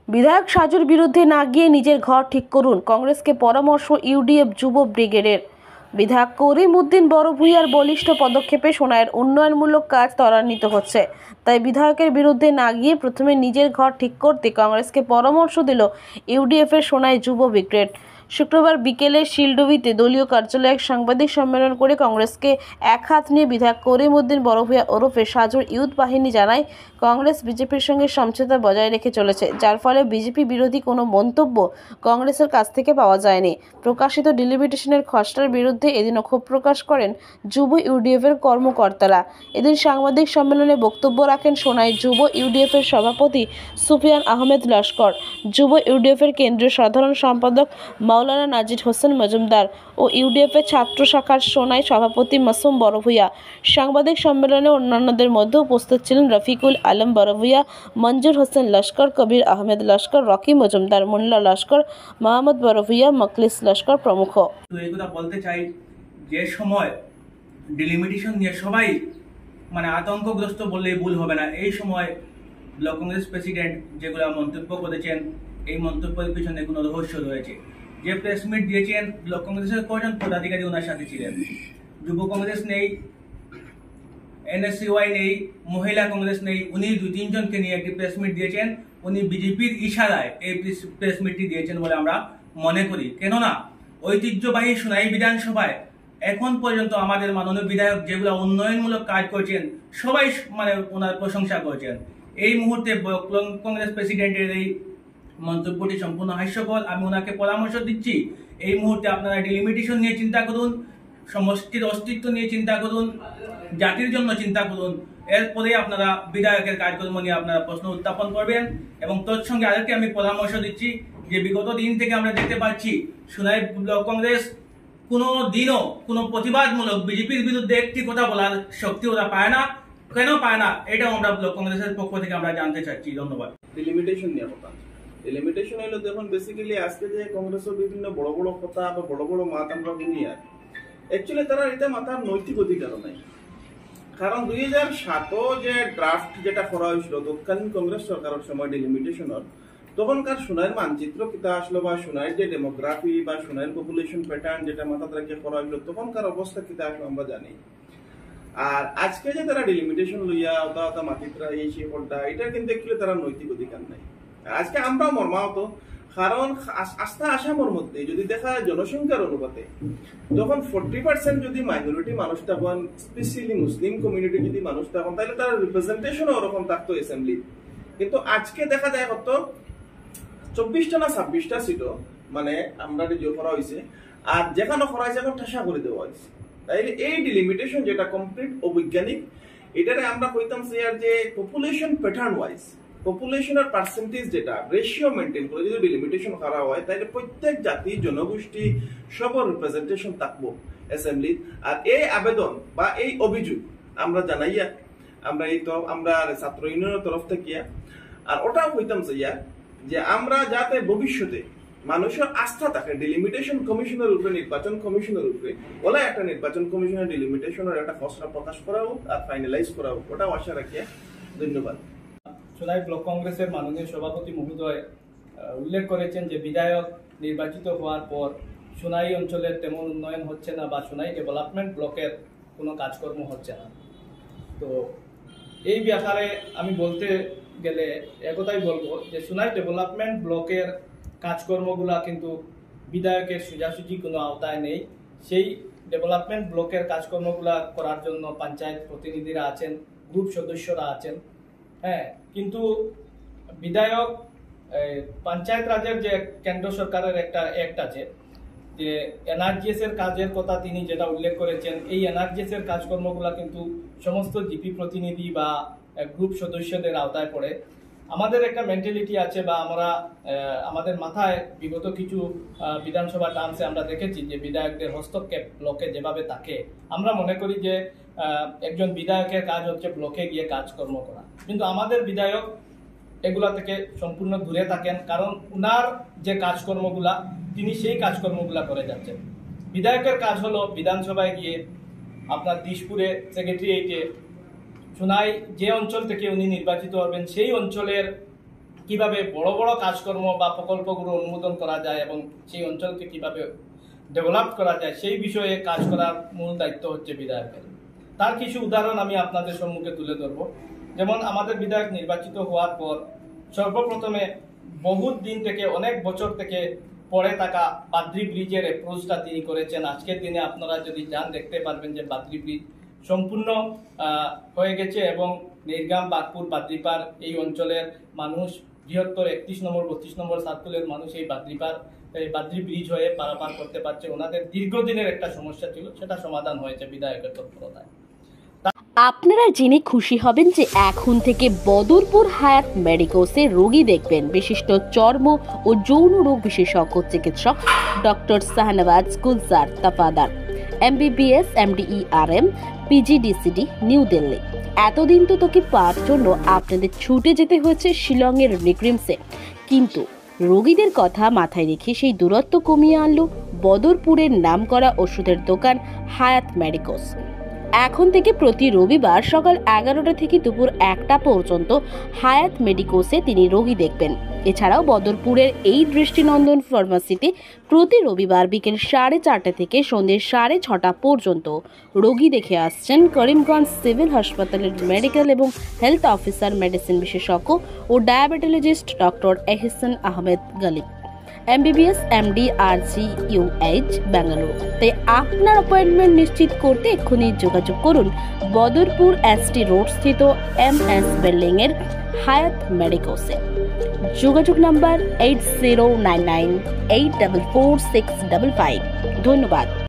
বিধায়ক সাজুর বিরুদ্ধে না গিয়ে নিজের ঘর ঠিক করুন, কংগ্রেসকে পরামর্শ ইউডিএফ যুব ব্রিগেডের। বিধায়ক করিম উদ্দিন বড়ভূঁইয়ার বলিষ্ঠ পদক্ষেপে সোনাইয়ের উন্নয়নমূলক কাজ ত্বরান্বিত হচ্ছে। তাই বিধায়কের বিরুদ্ধে না গিয়ে প্রথমে নিজের ঘর ঠিক করতে কংগ্রেসকে পরামর্শ দিল ইউডিএফের সোনাই যুব ব্রিগেড। শুক্রবার বিকেলে শিলডুবিতে দলীয় কার্যালয়ে এক সাংবাদিক সম্মেলন করে কংগ্রেসকে এক হাত নিয়ে বিধায়ক করিম উদ্দিন বড়ভূঁইয়া ওরফে সাজুর ইউথ বাহিনী জানায়, কংগ্রেস বিজেপির সঙ্গে সমঝোতা বজায় রেখে চলেছে, যার ফলে বিজেপি বিরোধী কোনো মন্তব্য কংগ্রেসের কাছ থেকে পাওয়া যায়নি। প্রকাশিত ডিলিমিটেশনের খসড়ার বিরুদ্ধে এদিনও ক্ষোভ প্রকাশ করেন যুব ইউডিএফের কর্মকর্তারা। এদিন সাংবাদিক সম্মেলনে বক্তব্য রাখেন সোনাই যুব ইউডিএফের সভাপতি সুফিয়ান আহমেদ লস্কর, যুব ইউডিএফের কেন্দ্রীয় সাধারণ সম্পাদক মাওলানা নাজির হোসেন মজুমদার ও ইউডিএফের ছাত্র শাখার সোনাই সভাপতি মাসুম বড়ভূঁইয়া। সাংবাদিক সম্মেলনে অন্যান্যদের মধ্যে উপস্থিত ছিলেন রফিকুল আলম বড়ভূঁইয়া, মঞ্জুর হোসেন লস্কর, কবির আহমেদ লস্কর, রকি মজুমদার, মুন্না লস্কর, মোহাম্মদ বড়ভূঁইয়া, মকলিস লস্কর প্রমুখ। তো এই কথা বলতে চাই, যে সময় ডিলিমিটেশন নিয়ে সবাই আতঙ্কগ্রস্ত বললেই ভুল হবে না। এই সময় ব্লক কংগ্রেস প্রেসিডেন্ট যেগুলো মন্তব্য করেছেন, এই মন্তব্যের পিছনে কোনো রহস্য রয়েছে। যে প্রেস মিট দিয়েছেন, ব্লক কংগ্রেসের কজন পদাধিকারী ওনার সাথে ছিলেন। যুব কংগ্রেস নেই, এনএসইউআই নেই, মহিলা কংগ্রেস নেই। উনি 2-3 জনকে নিয়ে একটি প্রেস মিট দিয়েছেন। উনি বিজেপির ইশারায় এই প্রেস মিটটি দিয়েছেন বলে আমরা মনে করি। কেননা ঐতিহ্যবাহী সোনাই বিধানসভায় এখন পর্যন্ত আমাদের মাননীয় বিধায়ক যেগুলো উন্নয়নমূলক কাজ করছেন, সবাই ওনার প্রশংসা করছেন। এই মুহূর্তে ব্লক কংগ্রেস প্রেসিডেন্টের এই মন্তব্যটি সম্পূর্ণ হাস্যকর। আমি ওনাকে পরামর্শ দিচ্ছি, এই মুহূর্তে আপনারা ডিলিমিটেশন নিয়ে চিন্তা করুন, সমষ্টির অস্তিত্ব নিয়ে চিন্তা করুন, জাতির জন্য চিন্তা করুন। এরপরে আপনারা বিধায়কের কাজকর্ম নিয়ে আপনারা প্রশ্ন উত্থাপন করবেন। এবং তৎসঙ্গে আরেকটি আমি পরামর্শ দিচ্ছি যে বিগত দিন থেকে আমরা দেখতে পাচ্ছি সোনাই ব্লক কংগ্রেস কোনো দিনও কোনো প্রতিবাদমূলক বিজেপির বিরুদ্ধে একটি কথা বলার শক্তি ওরা পায় না। কেন পায় না, এটাও আমরা ব্লক কংগ্রেসের পক্ষ থেকে আমরা জানতে চাচ্ছি। ধন্যবাদ। ডিলিমিটেশন নিয়ে কথা, ডিলিমিটেশন হলো দেখুন বেসিক্যালি আজকে যে কংগ্রেসের বিভিন্ন বড় বড় কথা বা বড় বড় মাত আমরা শুনি, আর অ্যাকচুয়ালি তারা এটা মাথার নৈতিক অধিকার নাই। কারণ 2007 যে ড্রাফট যেটা করা হয়েছিল তৎকালীন কংগ্রেস সরকারের সময় ডিলিমিটেশনের, তখনকার সোনাইয়ের মানচিত্র কিতা আসলো বা সোনাইয়ের যে ডেমোগ্রাফি বা সোনাইয়ের পপুলেশন প্যাটার্ন যেটা মাথা রাখিয়ে করা হয়েছিল, তখনকার অবস্থা কিতা আসলো আমরা জানি। আর আজকে যে তারা ডিলিমিটেশন লইয়া ওটা মাতিত্রা এই সেই পড়টা, এটা কিন্তু অ্যাকচুয়ালি তারা নৈতিক অধিকার নাই। আজকে আমরাও মর্মাহত, কারণ আস্থা আসামের মধ্যে যদি দেখা জনসংখ্যার অনুপাতে, তখন 40% যদি মাইনরিটি মানুষ থাকেন, স্পেশালি মুসলিম কমিউনিটি যদি মানুষ থাকেন, তাহলে তার রিপ্রেজেন্টেশন ওরকম থাকতো অ্যাসেম্বলি। কিন্তু আজকে দেখা যায় কত 24টা না 26টা সিটও আমরা যে করা হয়েছে, আর যেখানে করা হয়েছে এখন ঠাসা করে দেওয়া হয়েছে। তাইলে এই ডিলিমিটেশন যেটা কমপ্লিট অবৈজ্ঞানিক, এটারে আমরা কইতাম যে পপুলেশন প্যাটার্ন ওয়াইজ পপুলেশনের পার্সেন্টেজ যেটা রেশিও মেনটেন করে যদি ডিলিমিটেশন করা হয়, তাহলে প্রত্যেক জাতি জনগোষ্ঠী সবার রিপ্রেজেন্টেশন থাকবো অ্যাসেম্বলি। আর এই আবেদন বা এই অভিযোগ আমরা জানাইয়া আমরা ছাত্র ইউনিয়নের তরফ থেকে, আর ওটাও কইতাম যে আমরা যাতে ভবিষ্যতে মানুষের আস্থা থাকে ডিলিমিটেশন কমিশনের উপরে, নির্বাচন কমিশনের উপরে, ওলা একটা নির্বাচন কমিশনের ডিলিমিটেশনের একটা খসড়া প্রকাশ করা হোক আর ফাইনালাইজ করা হোক, ওটাও আশা রাখিয়া। ধন্যবাদ। সোনাই ব্লক কংগ্রেসের মাননীয় সভাপতি মহোদয় উল্লেখ করেছেন যে বিধায়ক নির্বাচিত হওয়ার পর সোনাই অঞ্চলের তেমন উন্নয়ন হচ্ছে না বা সোনাই ডেভেলপমেন্ট ব্লকের কোনো কাজকর্ম হচ্ছে না। তো এই ব্যাপারে আমি বলতে গেলে একথাই বলবো যে সোনাই ডেভেলপমেন্ট ব্লকের কাজকর্মগুলা কিন্তু বিধায়কের সোজাসুজি কোনো আওতায় নেই। সেই ডেভেলপমেন্ট ব্লকের কাজকর্মগুলা করার জন্য পঞ্চায়েত প্রতিনিধিরা আছেন, গ্রুপ সদস্যরা আছেন, হ্যাঁ, কিন্তু বিধায়ক পঞ্চায়েত রাজের যে কেন্দ্র সরকারের একটা অ্যাক্ট আছে যে এনআরজিএস এর কাজের কথা তিনি যেটা উল্লেখ করেছেন, এই এনআরজিএস এর কাজকর্মগুলা কিন্তু সমস্ত জিপি প্রতিনিধি বা গ্রুপ সদস্যদের আওতায় পড়ে। আমাদের একটা মেন্টালিটি আছে বা আমরা আমাদের মাথায় বিগত কিছু বিধানসভা টার্মসে আমরা দেখেছি যে বিধায়কদের হস্তক্ষেপ ব্লকে যেভাবে থাকে, আমরা মনে করি যে একজন বিধায়কের কাজ হচ্ছে ব্লকে গিয়ে কাজকর্ম করা, কিন্তু আমাদের বিধায়ক এগুলা থেকে সম্পূর্ণ দূরে থাকেন। কারণ উনার যে কাজকর্মগুলা তিনি সেই কাজকর্মগুলা করে যাচ্ছেন। বিধায়কের কাজ হলো বিধানসভায় গিয়ে আপনার দিশপুরে সেক্রেটারিয়েটে সোনাই যে অঞ্চল থেকে উনি নির্বাচিত হবেন সেই অঞ্চলের কিভাবে বড় বড় কাজকর্ম বা প্রকল্পগুলো অনুমোদন করা যায় এবং সেই অঞ্চলকে কিভাবে ডেভেলপ করা যায় সেই বিষয়ে কাজ করার মূল দায়িত্ব হচ্ছে বিধায়কের। তার কিছু উদাহরণ আমি আপনাদের সম্মুখে তুলে ধরব। যেমন আমাদের বিধায়ক নির্বাচিত হওয়ার পর সর্বপ্রথমে বহুত দিন থেকে, অনেক বছর থেকে পড়ে থাকা বাদ্রি ব্রিজের অ্যাপ্রোচটা তিনি করেছেন। আজকের দিনে আপনারা যদি যান দেখতে পারবেন যে বাদ্রি ব্রিজ সম্পূর্ণ হয়ে গেছে এবং নির্গাম, বাগপুর, বাদ্রিপার এই অঞ্চলের মানুষ, বৃহত্তর 31 নম্বর 32 নম্বর সার্কুলের মানুষ এই বাদ্রি ব্রিজ হয়ে পারাপার করতে পারছে। ওনাদের দীর্ঘদিনের একটা সমস্যা ছিল, সেটা সমাধান হয়েছে বিধায়কের তৎপরতায়। আপনারা জেনে খুশি হবেন যে এখন থেকে বদরপুর হায়াত মেডিকোসে রোগী দেখবেন বিশিষ্ট চর্ম ও যৌন রোগ বিশেষজ্ঞ চিকিৎসক doctor Shahnawaz Gulzar Tafadar, MBBS, MD/ERM, PGDCD, new Delhi. এতদিন তো তোকে পাওয়ার জন্য আপনাদের ছুটে যেতে হয়েছে শিলংয়ের নিগ্রিমসে, কিন্তু রোগীদের কথা মাথায় রেখে সেই দূরত্ব কমিয়ে আনলো বদরপুরের নামকরা ওষুধের দোকান হায়াত মেডিকোস। এখন থেকে প্রতি রবিবার সকাল 11টা থেকে দুপুর 1টা পর্যন্ত হায়াত মেডিকোসে তিনি রোগী দেখবেন। এছাড়াও বদরপুরের এই দৃষ্টিনন্দন ফার্মাসিতে প্রতি রবিবার বিকেল 4:30 থেকে সন্ধ্যে 6:30 পর্যন্ত রোগী দেখে আসছেন করিমগঞ্জ সিভিল হাসপাতালের মেডিকেল এবং হেলথ অফিসার, মেডিসিন বিশেষজ্ঞ ও diabetologist doctor Ehsan Ahmed Galib, MBBS, MD, RGUH, Bengaluru. তাই আপনার অ্যাপয়েন্টমেন্ট নিশ্চিত করতে এক্ষুনি যোগাযোগ করুন বদরপুর ST রোড স্থিত MS বিল্ডিং এর হায়াত মেডিকোসে। যোগাযোগ নাম্বার 8099844655। ধন্যবাদ।